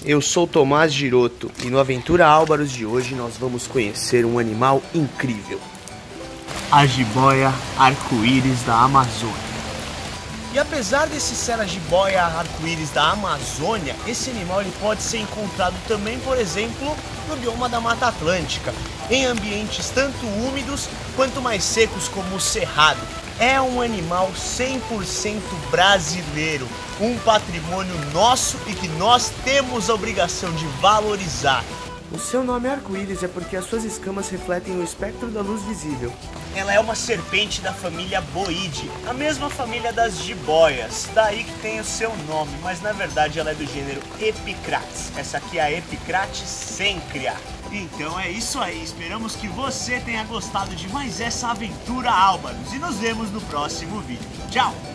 eu sou Tomás Giroto e no Aventura Álvaros de hoje nós vamos conhecer um animal incrível. A jiboia arco-íris da Amazônia. E apesar desse ser a jiboia arco-íris da Amazônia, esse animal ele pode ser encontrado também, por exemplo, no bioma da Mata Atlântica, em ambientes tanto úmidos quanto mais secos como o Cerrado. É um animal 100% brasileiro, um patrimônio nosso e que nós temos a obrigação de valorizar. O seu nome é arco-íris é porque as suas escamas refletem o espectro da luz visível. Ela é uma serpente da família Boide, a mesma família das jiboias, daí que tem o seu nome, mas na verdade ela é do gênero Epicrates. Essa aqui é a Epicrates cencrea. Então é isso aí, esperamos que você tenha gostado de mais essa Aventura Álvaros e nos vemos no próximo vídeo. Tchau!